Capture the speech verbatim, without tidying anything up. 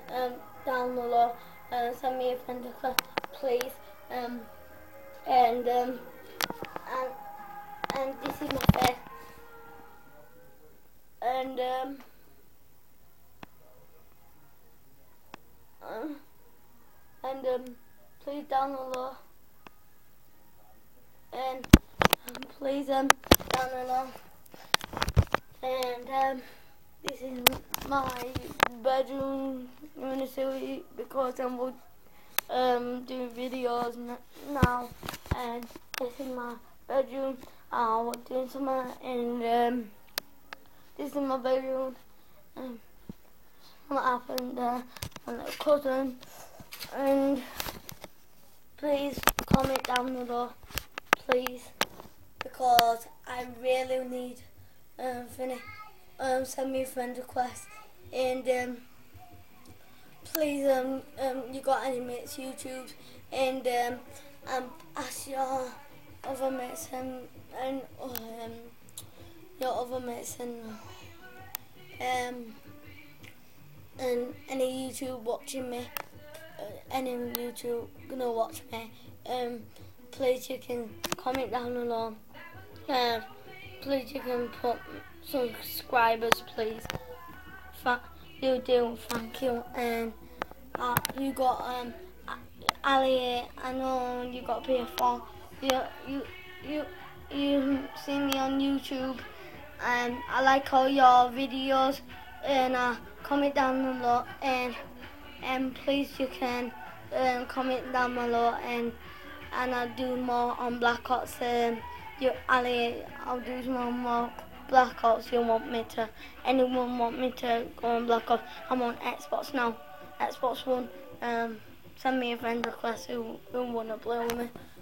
um, down below. Uh, send me a friend request, please. Um, and um, and and this is my face. And um, uh, and um, please down below. And um, please um, down below. And um, this is my bedroom honestly because I'm um, doing videos now, and this is my bedroom. I was doing something, and um, this is my bedroom. Um, what happened there? My little cousin, and please comment down below, please, because I really need um, finish. Um, send me a friend request, and um, please, um, um, you got any mates YouTube, and um, um, ask your other mates and and um, your other mates and um, and any YouTube watching me, uh, any YouTube gonna watch me. Um, please you can comment down below. Um, please you can put some subscribers, please. Fa- you do, thank you. And uh, you got um, Ali. I know you got P F four. You you you you see me on YouTube, and I like all your videos. And uh, comment down below, and and please you can um, comment down below, and and I'll do more on Black Ops. Um, you Ali, I'll do more more Black Ops. You want me to? Anyone want me to go on Black Ops? I'm on Xbox now. Xbox One. Um, send me a friend request who who wanna play with me.